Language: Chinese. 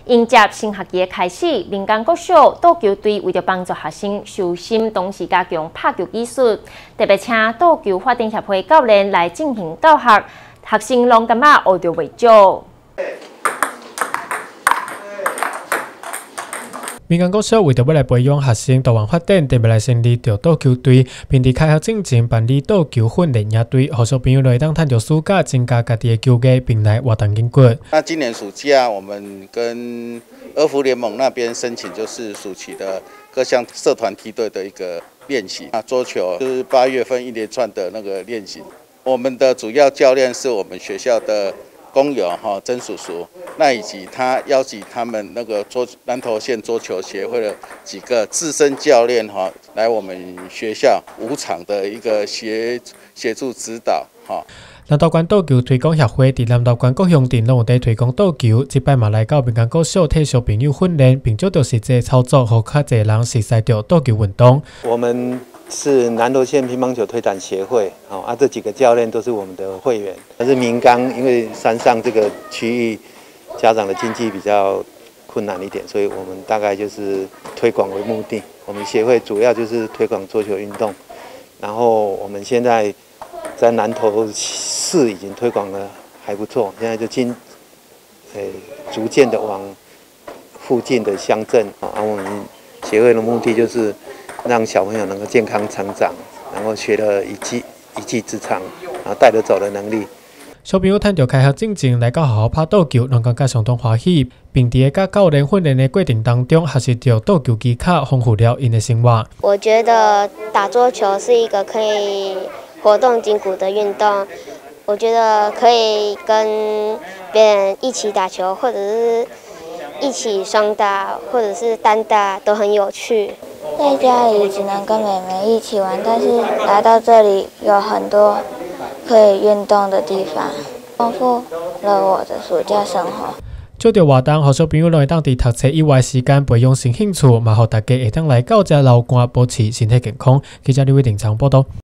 迎接新学期开始，民间国小倒球队为了帮助学生收心，同时加强拍球技术，特别请倒球发展协会教练来进行教学，学生拢感觉学到袂少。 民间国小为着要来培养学生多元发展，特别来成立着倒球队，并伫开学之前办理倒球训练营队，互小朋友会当趁着暑假增加家己的球艺，并来活动筋骨。 那今年暑假，我们跟儿福联盟那边申请，就是暑期的各项社团梯队的一个练习。那桌球就是8月份一连串的那个练习。我们的主要教练是我们学校的工友曾叔叔，那以及他邀请他们那个南投县桌球协会的几个资深教练来我们学校5场的一个协助指导南投县倒球推广协会伫南投县各乡镇拢有在推广倒球，即摆嘛来到民间国小替小朋友训练，并做到实际操作，互较侪人熟悉到倒球运动。 我们是南投县乒乓球推展协会，这几个教练都是我们的会员。但是民纲因为山上这个区域家长的经济比较困难一点，所以我们大概就是推广为目的。我们协会主要就是推广桌球运动，然后我们现在在南投市已经推广的还不错，现在就逐渐的往附近的乡镇我们协会的目的就是让小朋友能够健康成长，然后学了一技之长，然后带得走的能力。 小朋友趁着开学之前来到学校拍倒球，拢感觉相当欢喜，并伫甲教练训练的过程当中，学习到倒球技巧，丰富了因的生活。 我觉得打桌球是一个可以活动筋骨的运动，我觉得可以跟别人一起打球，或者是一起双打，或者是单打，都很有趣。 在家里只能跟妹妹一起玩，但是来到这里有很多可以运动的地方，丰富了我的暑假生活。 做着活动，互小朋友拢会当伫读册以外时间培养新兴趣，嘛互大家会当来到遮流汗，保持身体健康。记者李伟定长报道。